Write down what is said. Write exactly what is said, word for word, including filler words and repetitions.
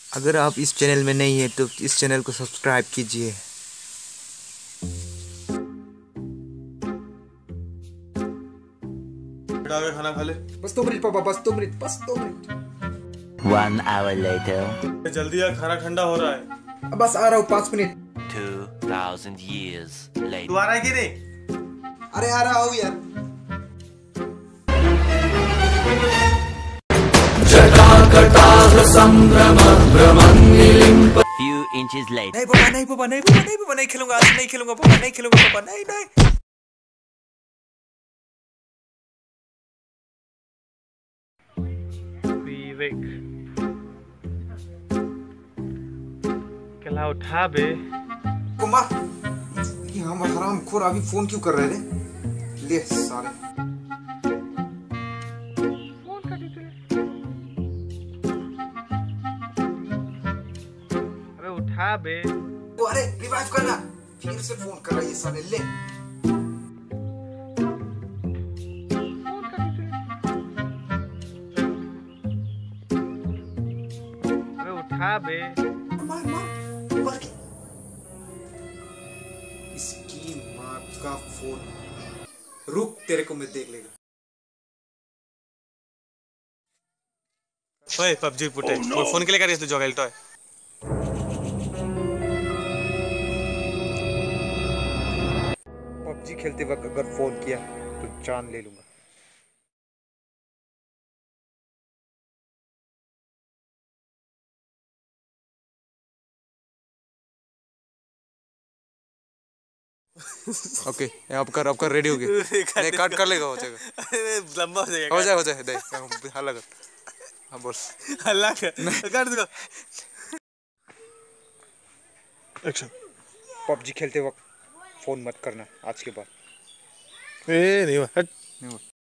अगर आप इस चैनल में नहीं हैं तो इस चैनल को सब्सक्राइब कीजिए। खाना खा ले। बस दो मिनट पापा, बस दो मिनट, बस दो मिनट। One hour later. जल्दी आ, खाना ठंडा हो रहा है। बस आ रहा हूँ, पाँच minute. Two thousand years later. तू आ रहा है कि नहीं? अरे आ रहा हूँ यार। Few inches later. नहीं पापा, नहीं पापा, नहीं पापा, नहीं पापा, नहीं खेलूंगा आज, नहीं खेलूंगा पापा, नहीं खेलूंगा पापा, नहीं नहीं। विवेक क्या उठा बे? कुमार, ये हम हराम खोर अभी फोन क्यों कर रहे रे? ले सारे। फोन कर देते। अबे उठा बे। वो अरे रिवाइव करना, फिर से फोन कर रहा है ये साले। ले फोन कर देते। अबे उठा बे। मार मार मार के। इसकी माँ का फोन। रुक, तेरे को मैं देख लेगा। ओए पबजी पुटे, वो फोन के लिए कर तू जोगल टॉय। पबजी खेलते वक्त अगर फोन किया तो जान ले लूंगा। ओके, अब कर, अब कर, रेडी हो गया। नहीं, काट कर लेगा, हो जाएगा। अरे लंबा हो जाएगा। हो जाए, हो जाए, देख हल्ला कर। हाँ बोल। हल्ला कर, कर दो। अच्छा, पबजी खेलते वक्त फोन मत करना आज के बाद। ए नहीं हट। नहीं